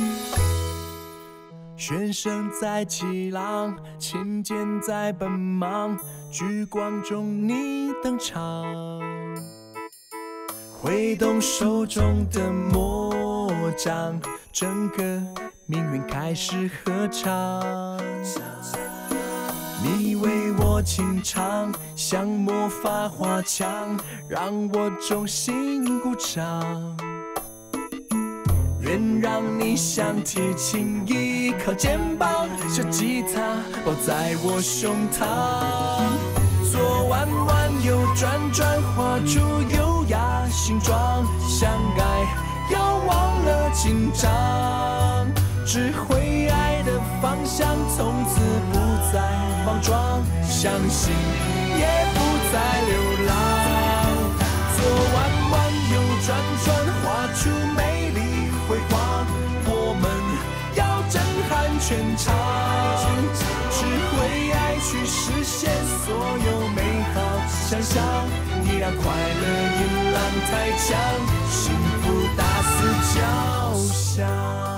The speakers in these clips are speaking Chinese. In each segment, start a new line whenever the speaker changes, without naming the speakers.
弦声在激浪，琴键在奔忙，聚光中你登场，挥动手中的魔杖，整个命运开始合唱。你为我轻唱，像魔法花枪，让我衷心鼓掌。愿让你像提琴依靠肩膀，小吉他抱在我胸膛，左弯弯右转转，画出优雅形状。相爱要忘了紧张，只会爱的方向，从此不再莽撞，相信也不再流浪。左弯弯右转转，画出美丽辉煌，我们要震撼全场，只会爱去实现所有美好想象。你让快乐音浪太强，幸福打死交响。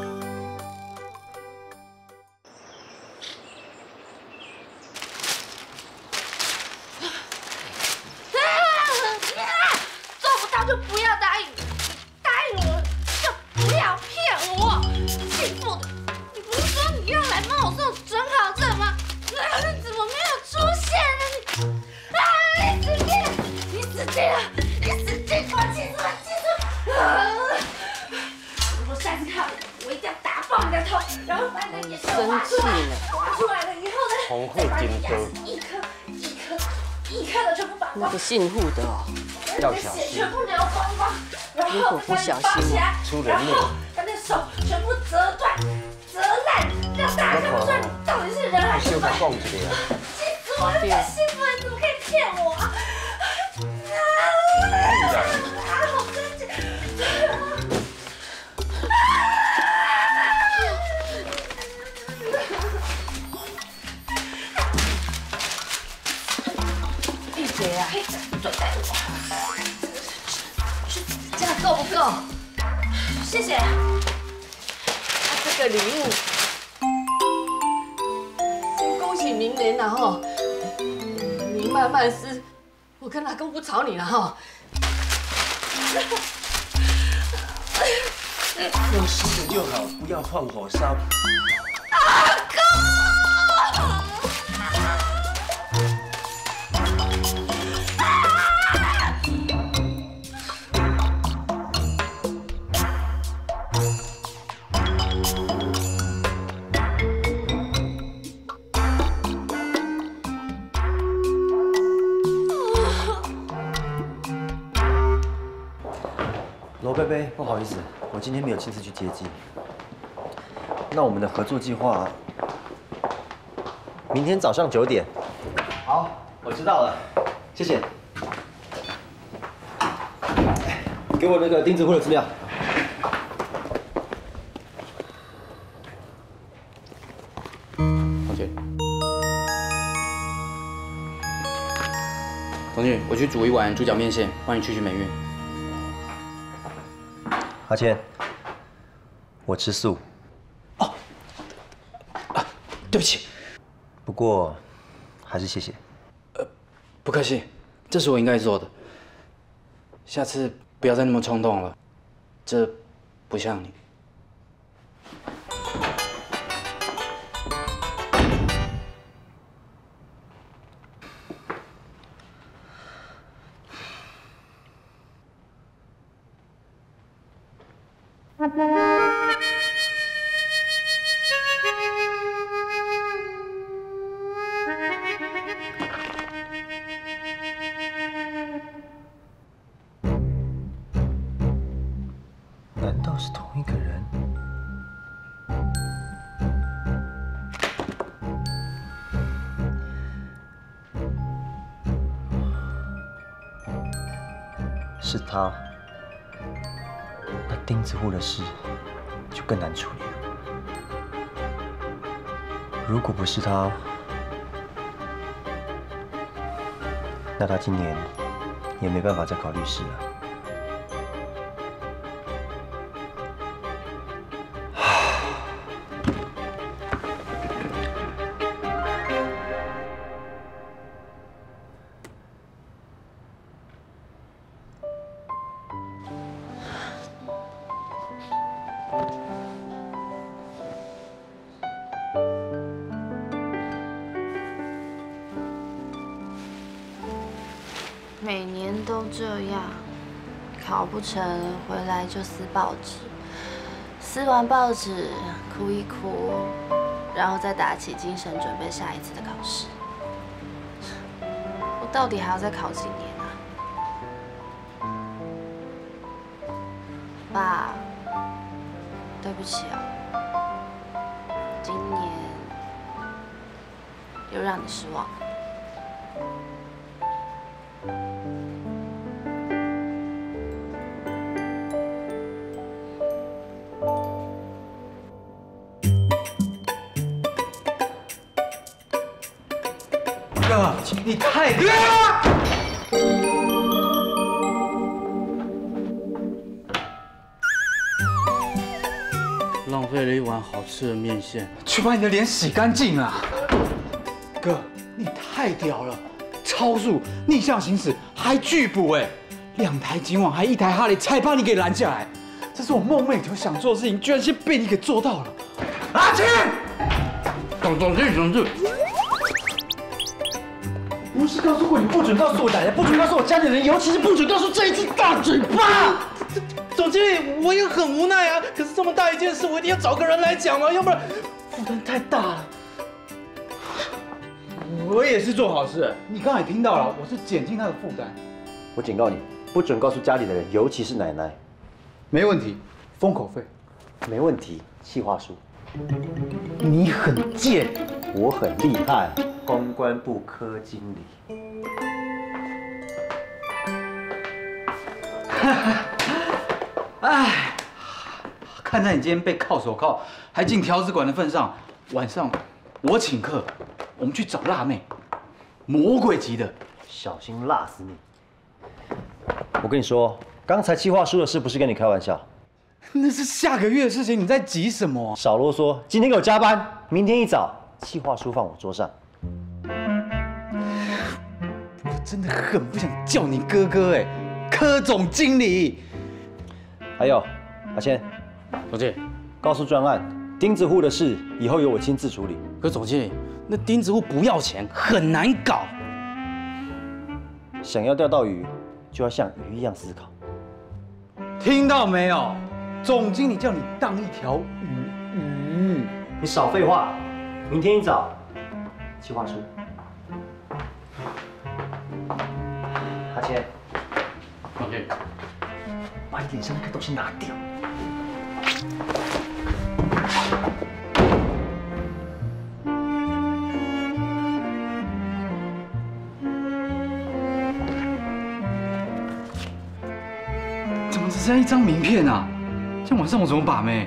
做不到就不要答应，答应我就不要骗我。幸福的，你不是说你要来帮我送准考证吗？你怎么没有出现呢？你死定了！你死定了！你死定了！记住了，记住了！如果下次看我一定要打爆你的头，然后把你的眼睛挖出来，挖出来了以后呢，再把你牙齿一颗的全部拔光。
那个姓户的哦，
要小心，全部流光光，然后把你包起来，然后把那手全部折断、折烂，让大家看不出来你到底是人还是鬼。气死我了！这幸福人怎么可以骗我啊？好生气！
闭嘴啊！
对待我，这样够不够？谢谢。
这个礼物，先恭喜明年了哈。你慢慢吃，我跟阿公不吵你了哈。
用湿的就好，不要放火烧。
阿公。
罗贝贝，不好意思，我今天没有亲自去接机。那我们的合作计划，明天早上9点。好，我知道了，谢谢。给我那个钉子户的资料。
同学，我去煮一碗猪脚面线，帮你去霉运。
阿谦，我吃素。
哦，对不起。
不过，还是谢谢。
不客气，这是我应该做的。下次不要再那么冲动了，这不像你。
难道是同一个人？是他。那钉子户的事就更难处理了。如果不是他，那他今年也没办法再考律师了。
每年都这样，考不成回来就撕报纸，撕完报纸哭一哭，然后再打起精神准备下一次的考试。我到底还要再考几年啊？爸，对不起哦，今年又让你失望了。
哥，你太厉害了！浪费了一碗好吃的面线，去把你的脸洗干净啊！哥，你太屌了，超速、逆向行驶还拒捕哎，2台警网还1台哈雷，才把你给拦下来。这是我梦寐以求想做的事情，居然先被你给做到了。阿青，总之。 不是告诉过你不准告诉我奶奶，不准告诉我家里人，尤其是不准告诉这一只大嘴巴。总经理，我也很无奈啊。可是这么大一件事，我一定要找个人来讲嘛，要不然负担太大了。我也是做好事，你刚才也听到了，我是减轻他的负担。
我警告你，不准告诉家里的人，尤其是奶奶。
没问题，封口费。
没问题，企划书。
你很贱，
我很厉害，公关部科经理。
哎，看在你今天被铐手铐，还进条子馆的份上，晚上我请客，我们去找辣妹，魔鬼级的，
小心辣死你！我跟你说，刚才企划书的事不是跟你开玩笑，
那是下个月的事情，你在急什么？
少啰嗦，今天给我加班，明天一早企划书放我桌上。
我真的很不想叫你哥哥哎，柯总经理。
还有，阿谦，
总经理，
告诉专案，钉子户的事以后由我亲自处理。
可总经理，那钉子户不要钱，很难搞。
想要钓到鱼，就要像鱼一样思考。
听到没有？总经理叫你当一条鱼。
你少废话，明天一早，企划书。阿谦，
总经理，
把你脸上那个东西拿掉。
怎么只剩下一张名片啊？这样晚上我怎么把妹？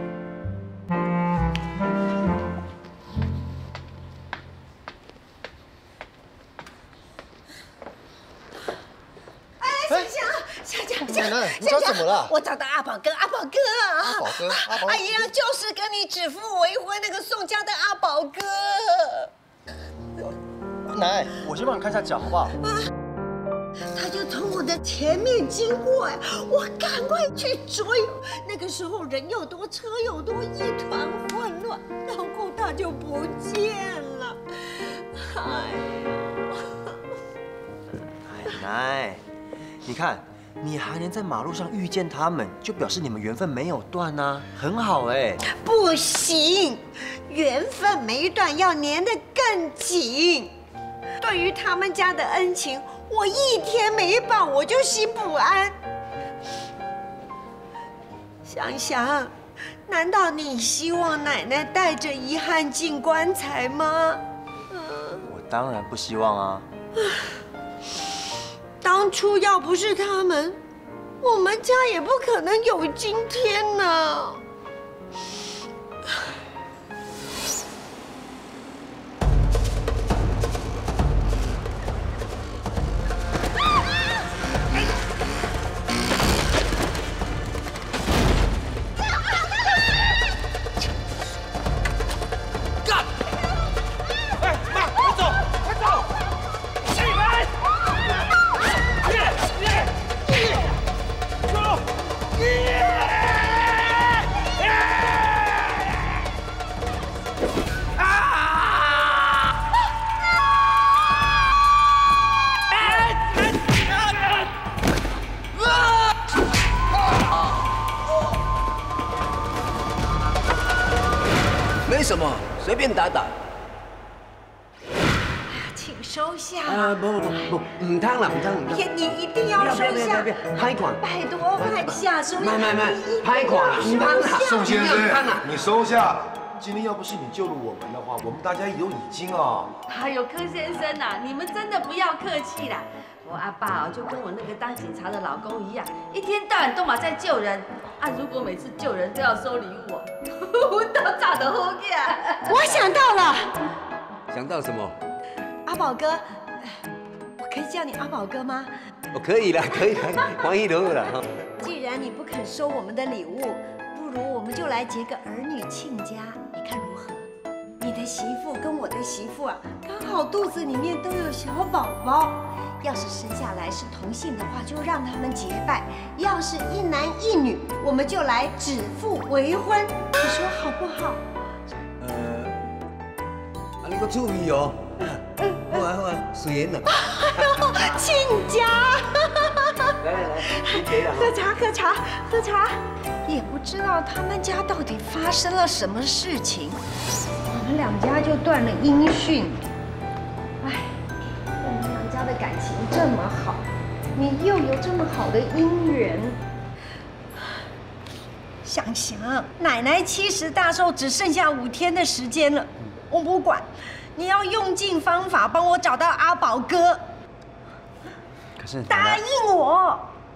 奶奶，你找怎么了？我找到阿宝哥，阿宝哥啊！阿宝哥，阿宝哥！哎呀，就是跟你指腹为婚那个宋家的阿宝哥。
奶奶，我先帮你看一下脚好不好？
他就从我的前面经过，哎，我赶快去追。那个时候人又多，车又多，一团混乱，然后他就不见了。哎呦！
奶奶，你看。你还能在马路上遇见他们，就表示你们缘分没有断啊，很好哎。
不行，缘分没断，要粘得更紧。对于他们家的恩情，我一天没报，我就心不安。想想，难道你希望奶奶带着遗憾进棺材吗？
我当然不希望啊。
当初要不是他们，我们家也不可能有今天呢。
什么？随便打打。
请收下。
不，唔通啦，唔通。
你一定要收下。
拍款。
拜托，快下收。
慢，拍款，唔通啦。
宋先生，你收下。今天要不是你救了我们的话，我们大家都已经啊。
还有柯先生呐，你们真的不要客气啦。我阿爸就跟我那个当警察的老公一样，一天到晚都嘛在救人啊。如果每次救人都要收礼物，我都炸得好呀。
我想到了，
想到什么？
阿宝哥，我可以叫你阿宝哥吗？
可以啦，可以啦，欢迎了啦。
既然你不肯收我们的礼物，不如我们就来结个儿女亲家，你看如何？你的媳妇跟我的媳妇啊，刚好肚子里面都有小宝宝。要是生下来是同性的话，就让他们结拜；要是一男一女，我们就来指腹为婚。你说好不好？
你个趣味哦。好啊，随缘啦。
亲家。
来，你给啦。
喝茶。也不知道他们家到底发生了什么事情，我们两家就断了音讯。哎，我们两家的感情这么好，你又有这么好的姻缘，想奶奶70大寿只剩下5天的时间了，我不管，你要用尽方法帮我找到阿宝哥。
可是
答应我。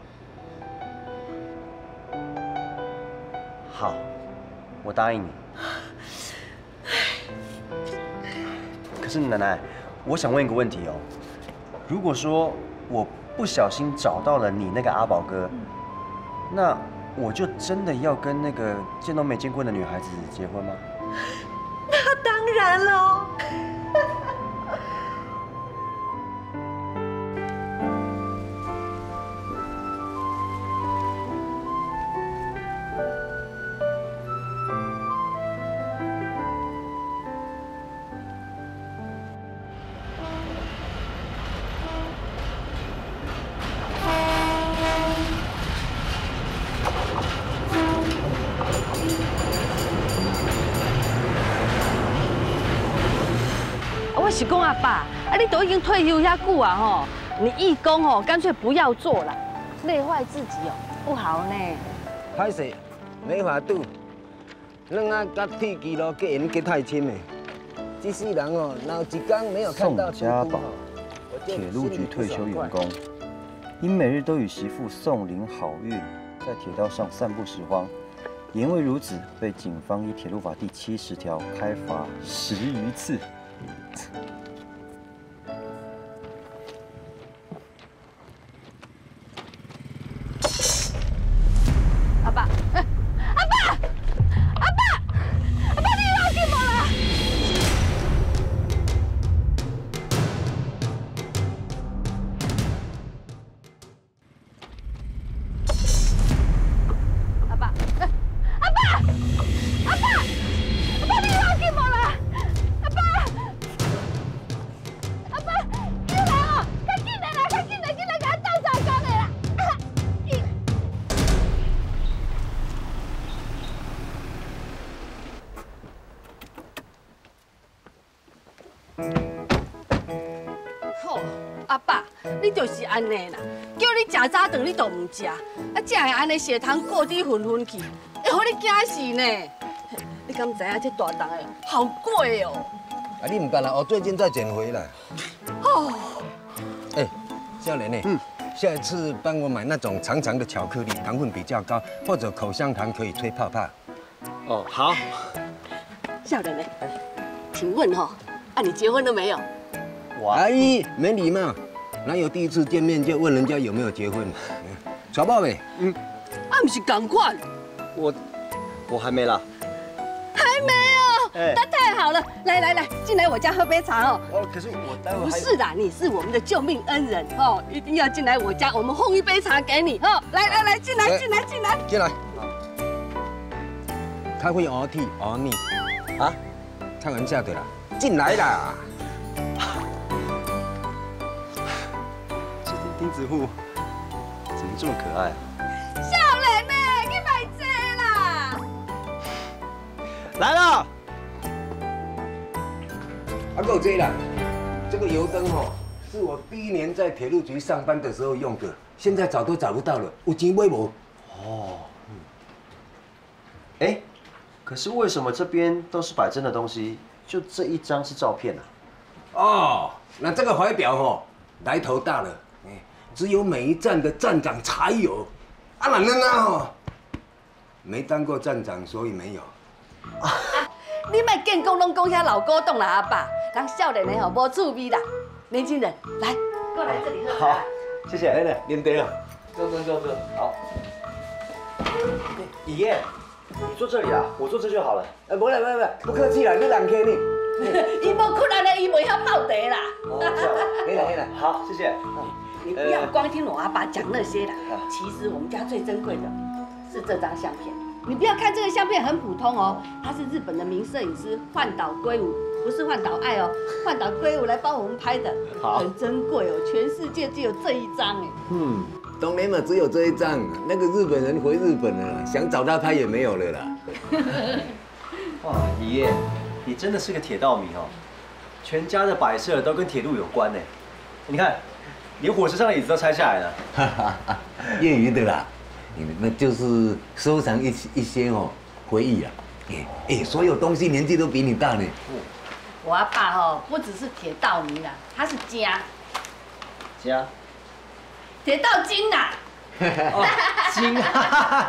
好，我答应你。可是奶奶，我想问一个问题哦。如果说我不小心找到了你那个阿宝哥，那我就真的要跟那个见都没见过的女孩子结婚吗？
那当然喽。
我是讲阿爸，你都已经退休遐久啊吼，你义工干脆不要做了，累坏自己不好呢。
歹势，没法度，咱啊甲铁基路结缘结太亲了。这世人哪有一天没有看到
宋家宝，铁路局退休员工，因每日都与媳妇宋林好运在铁道上散步拾荒，因为如此被警方依铁路法第70条开罚10余次。
阿爸，阿爸，你要紧无啦？阿爸，你要紧无啦？阿爸，你就是安尼啦，叫你食早顿你都唔食，啊，才会安尼血糖过低昏昏去，会互你惊死呢。你敢知影这大档的好贵哦？
啊，你唔干啦，我最近在减肥啦。
哦。
哎，少年呢？下一次帮我买那种长长的巧克力，糖分比较高，或者口香糖可以吹泡泡。
哦，好。
少年呢？请问你结婚了没有？
阿姨没礼貌，哪有第一次见面就问人家有没有结婚？娶某未？
不是同款。
我还没啦。
还没有？那太好了，来，进来我家喝杯茶哦。
可是我待会
不是的，你是我们的救命恩人一定要进来我家，我们烘一杯茶给你来，进来。
进来。咖啡熬铁熬腻啊？开玩笑的啦，进来啦。
钉子户怎么这么可爱啊？
少年呢，去买车啦！
来了，
还有这啦，这个油灯哦，是我第1年在铁路局上班的时候用的，现在找都找不到了，有钱买无？
哦，哎，可是为什么这边都是摆真的东西，就这一张是照片啊？
哦，那这个怀表哦，来头大了，只有每一站的站长才有，啊哪能啊哦，没当过站长，所以没有。
你莫见讲拢讲遐老古董啦，阿爸，人少年的吼无趣味啦。年轻人，来，过来这里喝茶。
好，谢谢。
来来，连杯啊！
坐。好。爷爷，你坐这里啊，我坐这就好了。
不来，不客气啦，你人客呢？
伊无困难的，伊袂晓泡茶啦。
哦，这样。
黑了。
好，谢谢。
你不要光听我阿爸讲那些啦，其实我们家最珍贵的是这张相片。你不要看这个相片很普通哦，它是日本的名摄影师换岛圭吾，不是换岛爱哦，换岛圭吾来帮我们拍的，很珍贵哦，全世界只有这一张哎。
当年嘛只有这一张，那个日本人回日本了啦，想找他拍也没有了啦。
哇，爷爷，你真的是个铁道迷哦，全家的摆设都跟铁路有关呢。你看，连火车上的椅子都拆下来了。
业余的啦。那就是收藏一些哦回忆啊，所有东西年纪都比你大呢。
我阿爸哦，不只是铁道迷啦，他是家铁道精呐。
哦，精啊！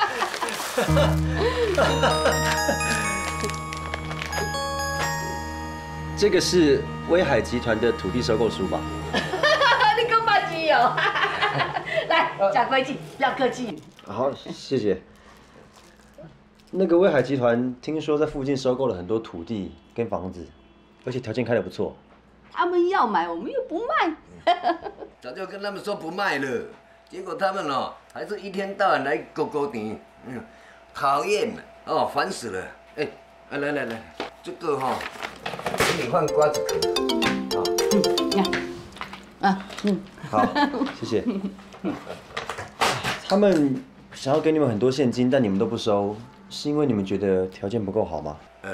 这个是威海集团的土地收购书吧？
你够霸气哦！来，讲规矩，不要客气。
好，谢谢。那个威海集团听说在附近收购了很多土地跟房子，而且条件开得不错。
他们要买，我们又不卖。
早就跟他们说不卖了，结果他们哦，还是一天到晚来勾勾甜，讨厌了哦，烦死了。来，这个哈，给你换瓜子壳。
好，谢谢。他们想要给你们很多现金，但你们都不收，是因为你们觉得条件不够好吗？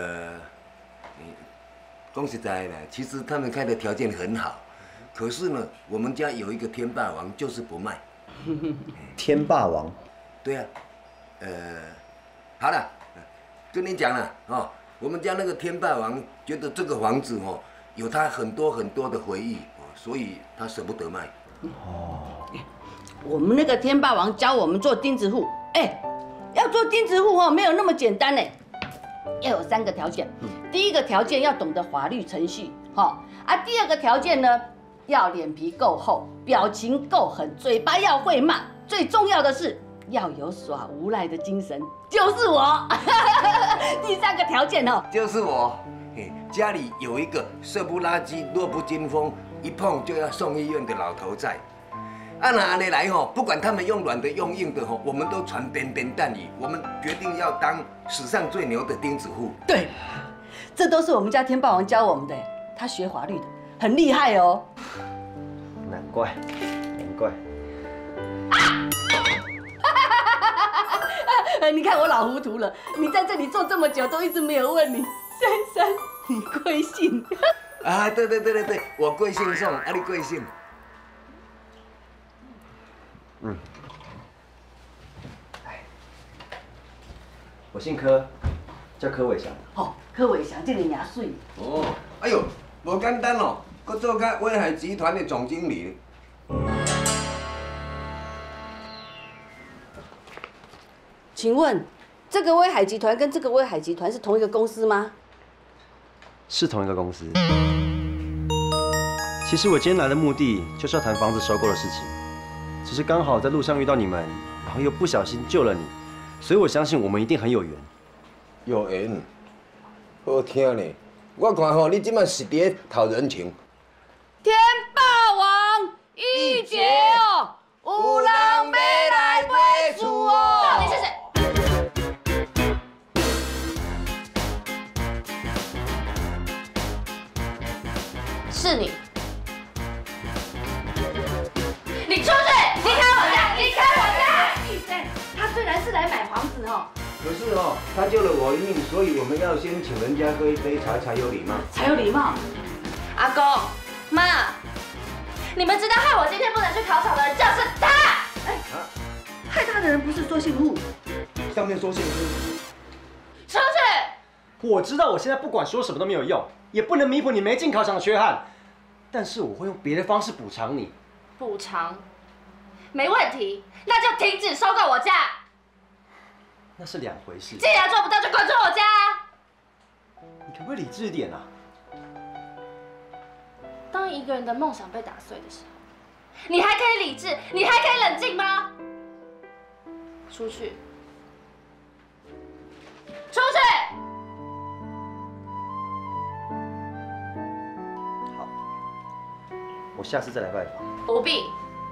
说实在的，其实他们开的条件很好，可是呢，我们家有一个天霸王就是不卖。
天霸王？
对啊，好了，跟你讲了哦，我们家那个天霸王觉得这个房子哦，有他很多的回忆，所以他舍不得卖。
我们那个天霸王教我们做钉子户，要做钉子户哦，没有那么简单呢，要有3个条件。第一个条件要懂得法律程序，第二个条件呢，要脸皮够厚，表情够狠，嘴巴要会骂，最重要的是要有耍无赖的精神，就是我。第3个条件哦，
就是我，家里有一个色不拉几、弱不禁风、一碰就要送医院的老头在。按哪里来吼？不管他们用软的用硬的吼，我们都传边边弹语。我们决定要当史上最牛的钉子户。
对，这都是我们家天霸王教我们的，他学法律的，很厉害哦。
难怪。
你看我老糊涂了，你在这里坐这么久都一直没有问你，珊珊，你贵姓？
啊，对，我贵姓宋，你贵姓？
我姓柯，叫柯伟翔。
柯伟翔这个名水。
哎呦，无简单哦，佮做个威海集团的总经理。
请问，这个威海集团跟这个威海集团是同一个公司吗？
是同一个公司。其实我今天来的目的就是要谈房子收购的事情，只是刚好在路上遇到你们，然后又不小心救了你，所以我相信我们一定很有缘。
有缘，好听呢。我看吼，你即摆是伫讨人情。
天霸王一节哦，有人要来买厝哦。到底是谁？是你。离开我家！闭嘴！他虽然是来买房子哦，可
可是哦，他救了我一命，所以我们要先请人家喝一杯茶才有礼貌。
才有礼貌。
阿公、妈，你们知道害我今天不能去考场的人就是他。
害他的人不是说姓陆，
上面说姓朱。
出去！
我知道我现在不管说什么都没有用，也不能弥补你没进考场的缺憾，但是我会用别的方式补偿你。
补偿？没问题，那就停止收购我家。
那是两回事。
既然做不到，就滚出我家。
你可不可以理智一点啊？
当一个人的梦想被打碎的时候，你还可以理智，你还可以冷静吗？出去！出去！
好，我下次再来拜访。
不必。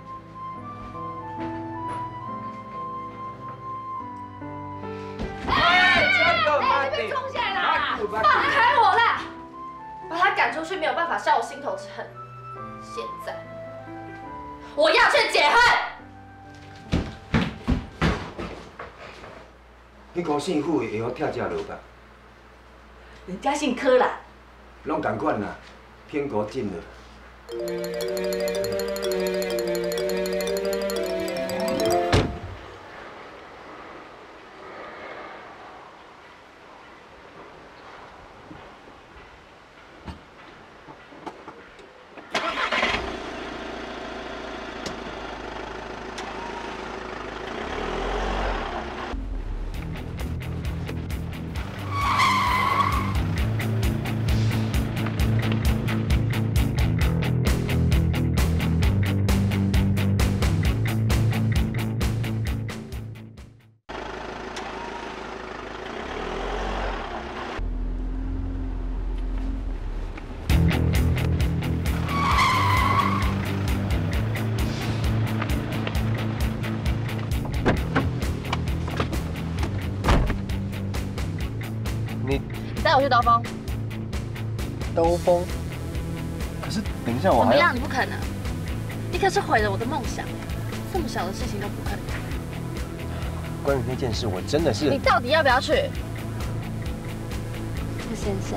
你被冲下来啦！放开我啦！把他赶出去没有办法消我心头之恨。现在，我要去解恨。
你讲姓傅的会晓跳这落吧？
人家姓柯啦。
拢同款啦，偏国进了。
带我去兜风。
兜风？可是等一下我
怎么
还要……
样？你不可能！你可是毁了我的梦想，这么小的事情都不可能。
关于那件事，我真的是……
你到底要不要去？陆先生。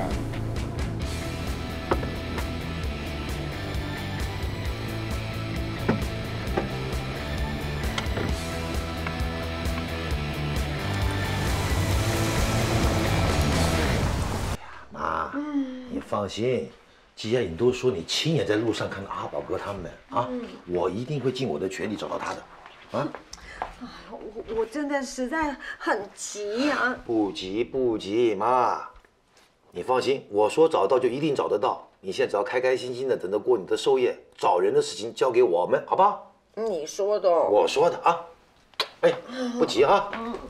你放心，既然你都说你亲眼在路上看到阿宝哥他们啊，我一定会尽我的全力找到他的，啊！
我真的实在很急呀！
不急，妈，你放心，我说找到就一定找得到。你现在只要开开心心的等着过你的寿宴，找人的事情交给我们，好不好？
你说的，
我说的啊。哎，不急哈。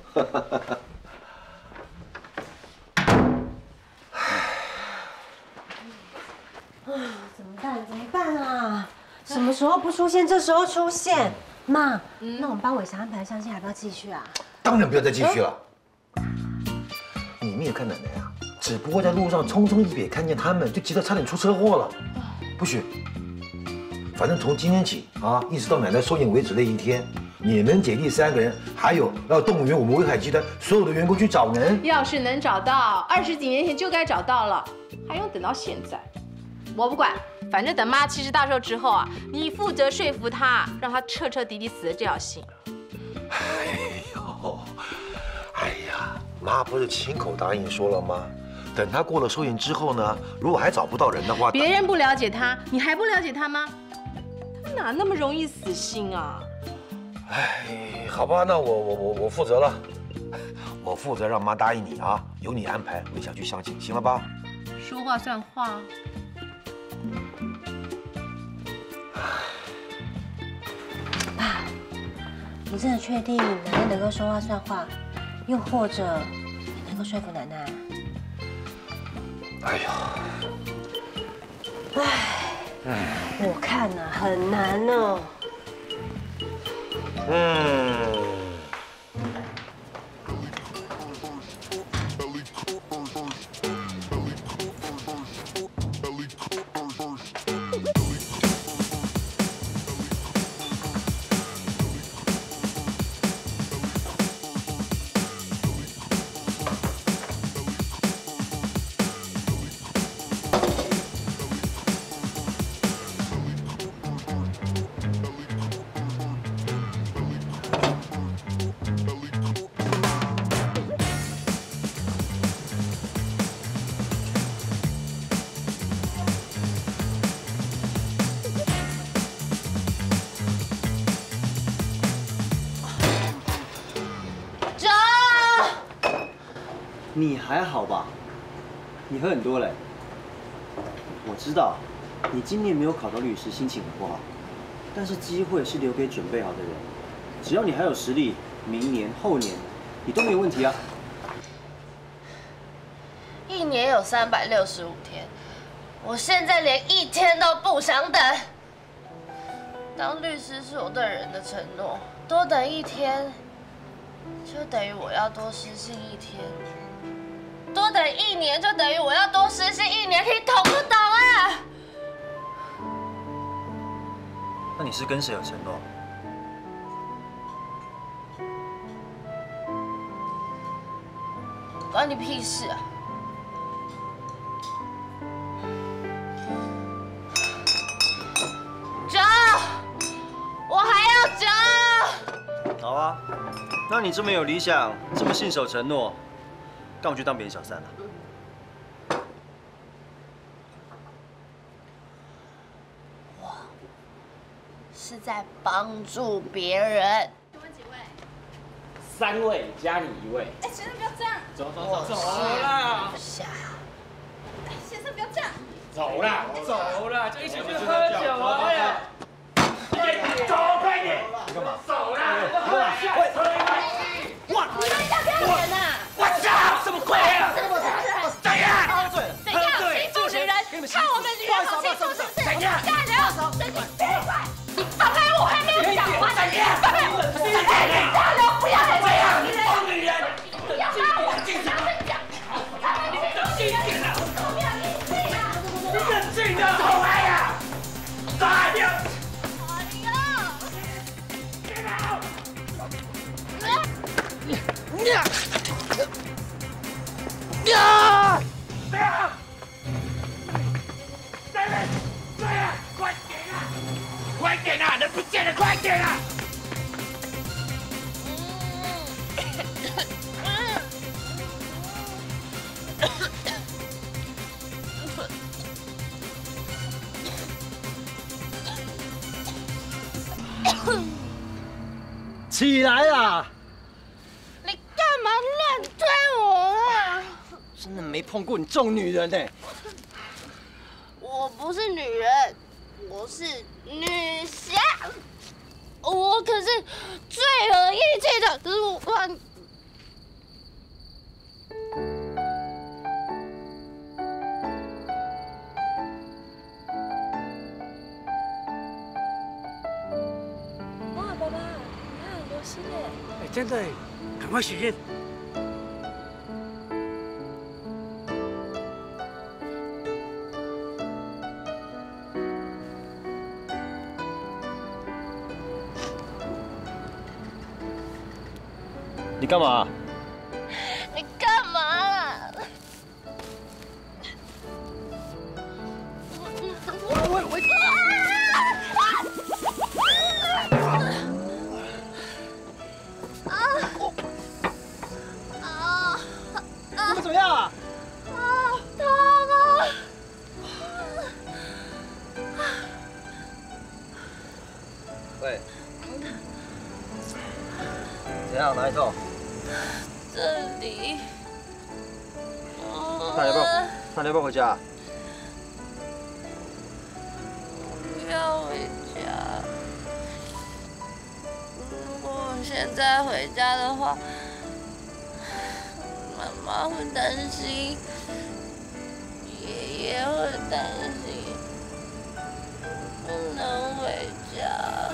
怎么办啊？什么时候不出现，这时候出现。妈，那我们帮伟翔安排的相亲还要不要继续啊？
当然不要再继续了。你没有看奶奶啊？只不过在路上匆匆一瞥，看见他们就急得差点出车祸了。不许！反正从今天起啊，一直到奶奶寿宴为止那一天，你们姐弟3个人，还有要动员我们威海集团所有的员工去找人。
要是能找到，20几年前就该找到了，还用等到现在？我不管，反正等妈70大寿之后啊，你负责说服她，让她彻彻底底死了这条心。
哎呀，妈不是亲口答应说了吗？等她过了寿宴之后呢，如果还找不到人的话，
别人不了解她，你还不了解她吗？哪那么容易死心啊？
哎，好吧，那我负责了，我负责让妈答应你啊，由你安排，我想去相亲，行了吧？
说话算话。
爸，你真的确定奶奶能够说话算话，又或者你能够说服奶奶？
哎呀，
我看呐，很难哦。
你还好吧？你喝很多嘞。我知道，你今年没有考到律师，心情很不好。但是机会是留给准备好的人，只要你还有实力，明年、后年，你都没有问题啊。
1年有365天，我现在连1天都不想等。当律师是我对人的承诺，多等1天，就等于我要多失信1天；多等1年，就等于我要多失信1年。你懂不懂啊？
那你是跟谁有承诺？
关你屁事啊！走，我还要走。
好啊，那你这么有理想，这么信守承诺，干嘛去当别人小三了？
是在帮助别人。
请问几位
？3位加你1位。
哎，先生不要这样。
走啦！
下。
哎，先生不要这样。
走啦，就一起去喝酒啊！走，快点！
你干嘛？
走啦！哇！
你们要不要脸呐？
我操！什么鬼啊？怎样？
怎样？欺负女人，看我们女人好欺负是不是？
怎样？
下流！神经病！你放开我，还没有讲完。
怎样？
放开我！下流！不要再这样！
疯女人！
不要拉我！讲！
静点啊！你冷静点，走开呀！打掉！Get out！ 快点啊！人不见了，快点啊！
起来啊！
你干嘛乱推我啊？
真的没碰过你这种女人呢。
我不是女人，我是女侠。我可是最有义气的陆冠。
哇，爸爸，你看很流星耶！
哎，真的，赶快许愿。
你干嘛？
你干嘛啊？
你们怎么样啊？
痛啊！
喂，怎样？哪里痛？
这里。
那你要不要回家？
不要回家。如果我现在回家的话，妈妈会担心，爷爷会担心，不能回家。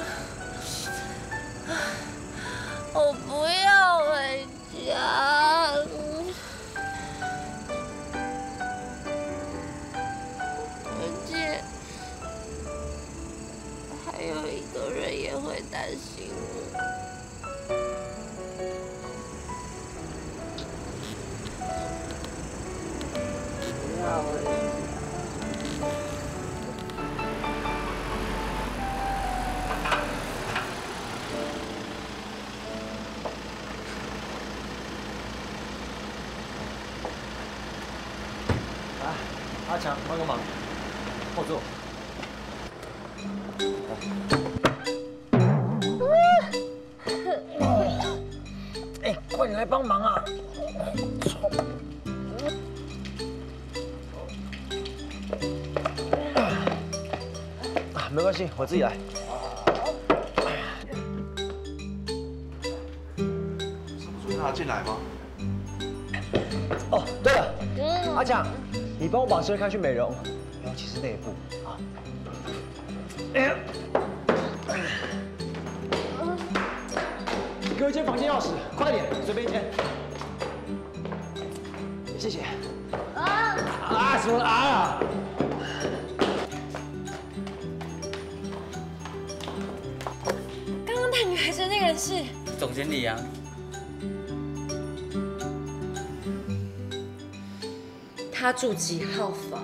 我不要回家。而且还有一个人也会担心我。不要回家。
阿强，帮个忙，后座。哎，快点来帮忙啊！ 系，我自己来。
是不是让他进来吗？
哦，对了，阿强，你帮我把车开去美容，尤其是内部啊。给我一间房间钥匙，快点，随便一间。谢谢。啊！什么啊？
刚刚带女孩子的那个人是
总经理啊。
他住几号房？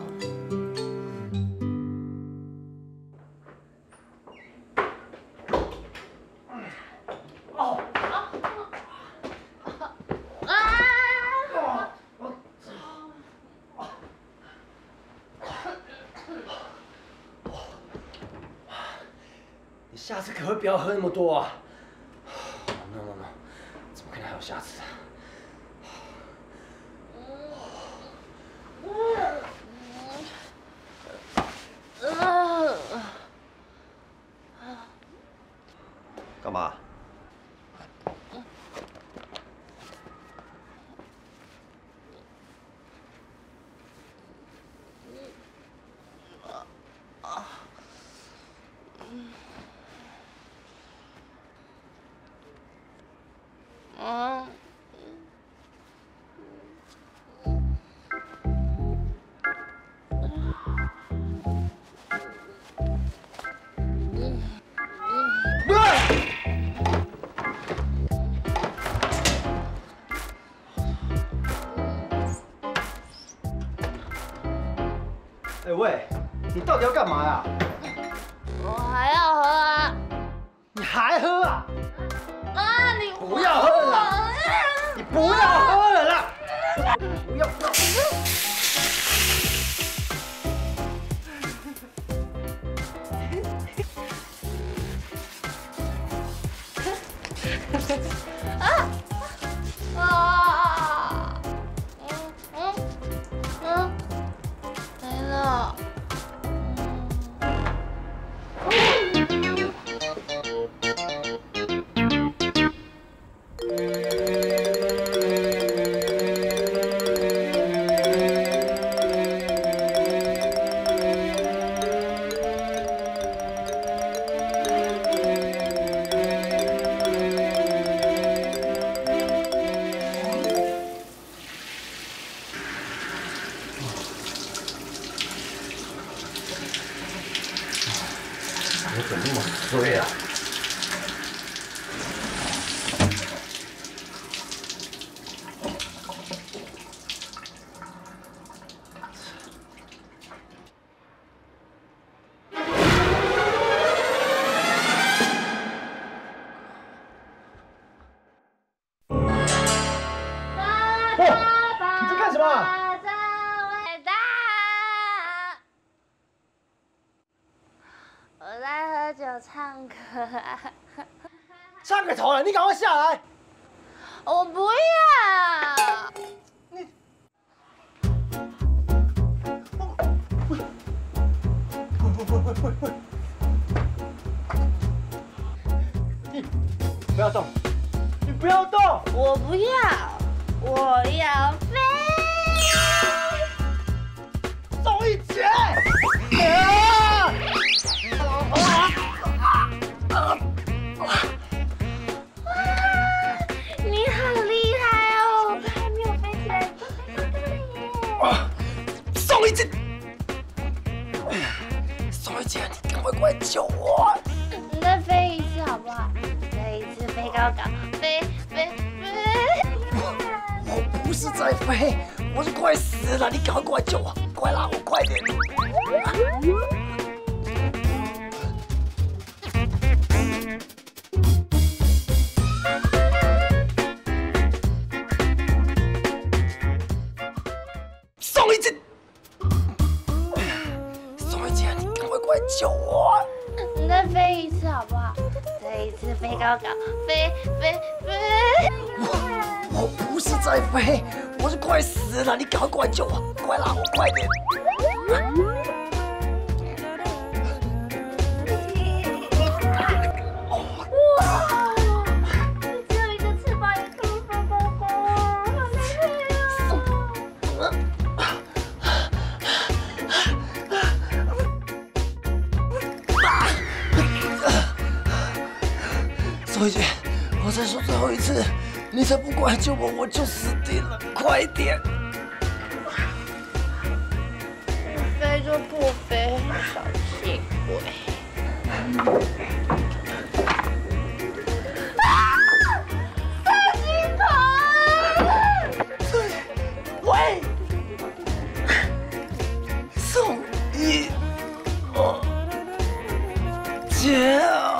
你下次可不可以不要喝那么多啊 ？No， 怎么可能还有下次啊？干嘛？哎喂，你到底要干嘛呀？
我还要喝啊！
你还喝啊？
啊，你
不要喝了啦！你不要喝了啦！不要！
来了。
我怎么那么衰啊？你在干什么？
我在喝酒唱歌啊！
唱个头了，你赶快下来！
我不要。
你不要动！你不要动！
我不要，我要飞。
宋一杰！
你好厉害哦！我还没有飞起来，
宋一杰！宋一杰，你赶快过来救我！
你再飞一次好不好？再一次飞高高，飞！
我不是在飞，我是快死了！你赶快过来救我，快拉我，快点！宋一杰，宋一杰，你赶快过来救我！
你再飞一次好不好？再一次飞高高，飞！
我不是在飞，我是快死了！你赶快过来救我，快拉我，快点！
周一姐，我再说最后一次，你再不过来救我，我就死定了！快一点！
不飞就不飞，小气鬼！三星团！
喂，宋一姐。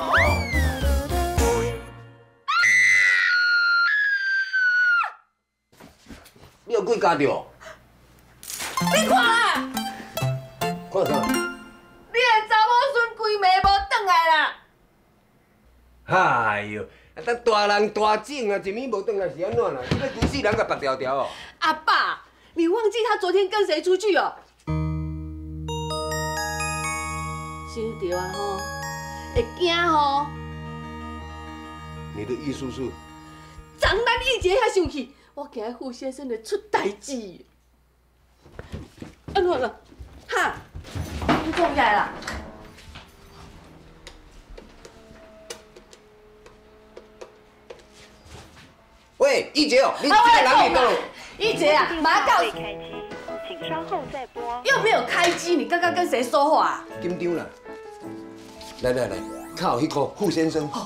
你有几家着？
你看啦，
看啥？
你的查某孙规暝无转来啦！
哎呦，咱大人大种啊，一暝无转来是安怎啦？你要规世人甲白条条哦。
阿爸，你忘记他昨天跟谁出去哦？想到啊吼，会惊吼。
你的意思是？
昨咱一节遐生气，我惊傅先生会出代志。安怎了？哈，你坐起来啦。
喂，一姐哦，你这个男女都有。
一姐啊，马上告诉
开机，请稍后再拨。
又没有开机，你刚刚跟谁说话啊？
紧张啦！来，靠迄个傅先生。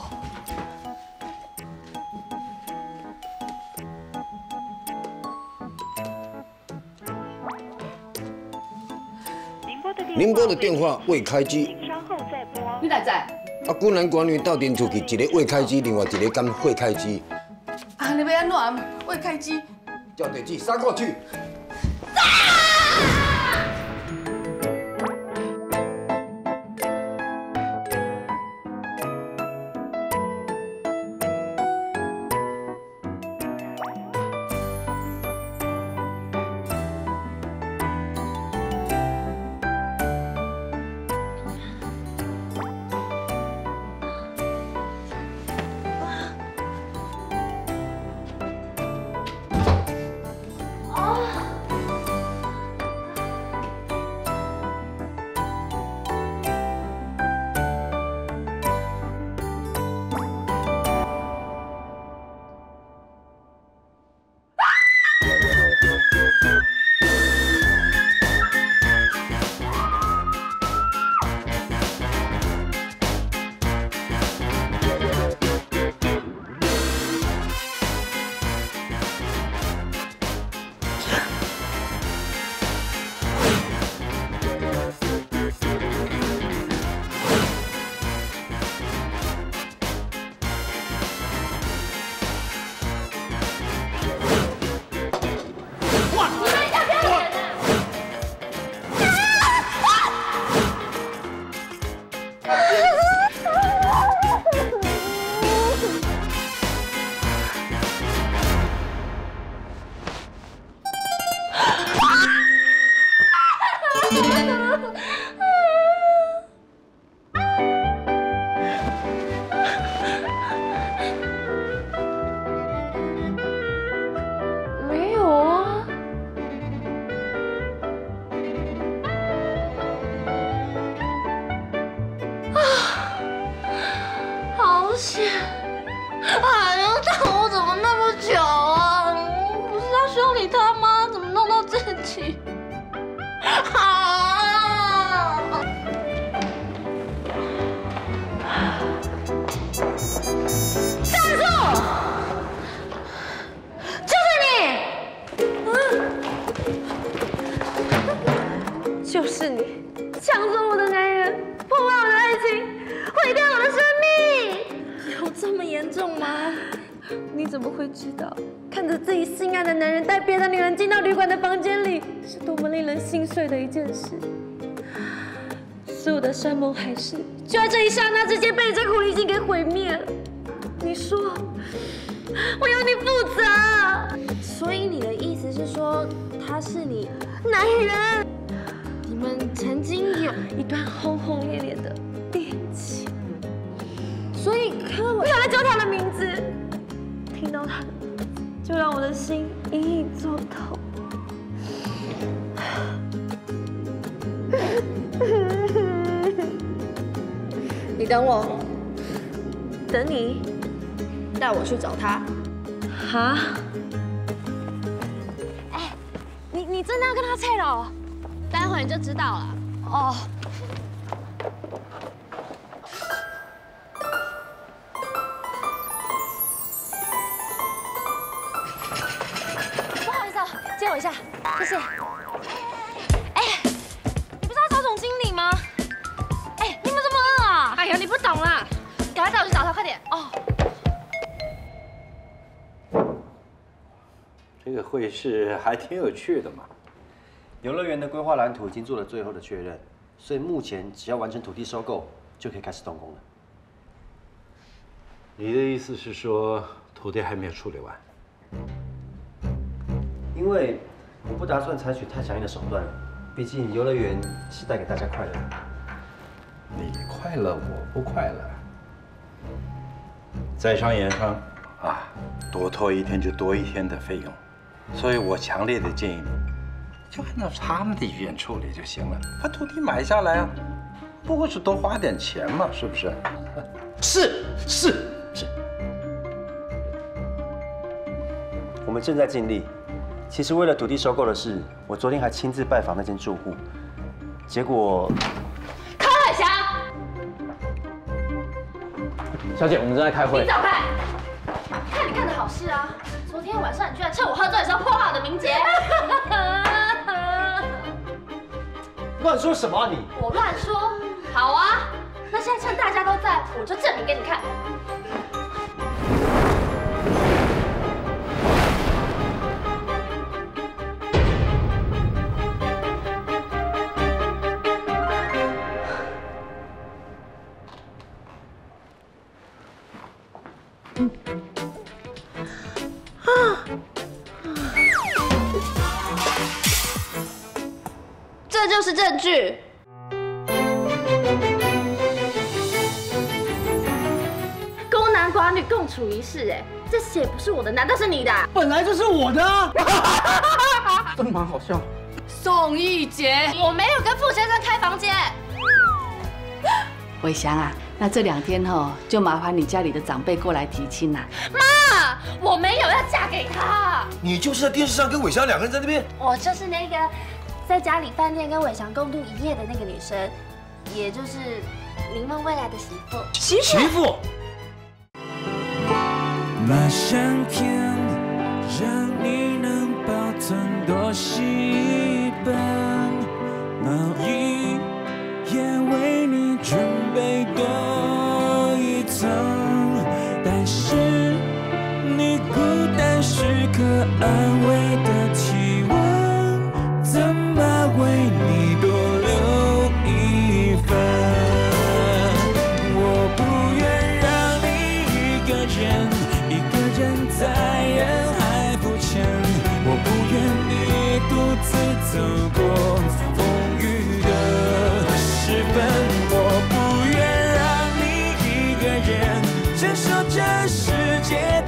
您拨的电话未开机，
请稍后再拨。
你哪在？
啊，军人官员斗阵出去，一个未开机，另外一个敢会开机。
啊，你要安怎？未开机？
叫地址杀过去。
没有啊。好险！哎呦，等我怎么那么久啊？不是要修理他吗？怎么弄到自己？啊！站住！就是你！
就是你，抢走我的男人，破坏我的爱情，毁掉我的生命，有这么严重吗？你怎么会知道，看着自己心爱的男人带别的女人进到旅馆的房间里，是多么令人心碎的一件事？所有的山盟海誓，就在这一刹那之间被你这狐狸精给毁灭了。你说，我要你负责。所以你的意思是说，他是你男人？你们曾经有一段轰轰烈烈的恋情，所以不要再叫他的名字，听到他的名字就让我的心隐隐作痛。你等我，等你
带我去找他。
哈？哎，你真的要跟他拆了？待会你就知道了。哦。不好意思哦，借我一下，谢谢。哎，你不是要找总经理吗？哎，你们这么饿啊？
哎呀，你不懂啦，赶快带我去找他，快点。哦。
这个会是还挺有趣的嘛。
游乐园的规划蓝图已经做了最后的确认，所以目前只要完成土地收购，就可以开始动工了。
你的意思是说，土地还没有处理完？
因为我不打算采取太强硬的手段，毕竟游乐园是带给大家快乐的。
你快乐，我不快乐。在商言商啊，多拖一天就多一天的费用。 所以我强烈的建议你，就按照他们的意愿处理就行了，把土地买下来啊，不过是多花点钱嘛，是不是？
是。我们正在尽力。其实为了土地收购的事，我昨天还亲自拜访那间住户，结果……
柯伟翔，
小姐，我们正在开会。
你走开！看你干的好事啊！ 昨天晚上你居然趁我喝醉的时候破坏我的名节！
乱说什么啊你？
我乱说？好啊，那现在趁大家都在，我就证明给你看。
这就是证据。孤男寡女共处一室，哎，这血不是我的，难道是你的？
本来就是我的啊！真的蛮好笑。
宋玉洁，
我没有跟傅先生开房间。
伟翔啊，那这2天就麻烦你家里的长辈过来提亲啦。
妈，我没有要嫁给他。
你就是在电视上跟伟翔2个人在那边。
我就是那个在嘉里饭店跟伟翔共度1夜的那个女生，也就是林梦未来的媳妇。
媳妇。
马相片让你能保存多习本，毛衣也为你准备多一层，但是你孤单时刻安慰的体温，怎么为你多留一份？我不愿让你一个人在人海浮沉，我不愿你独自走过风雨的时分，我不愿让你一个人承受这世界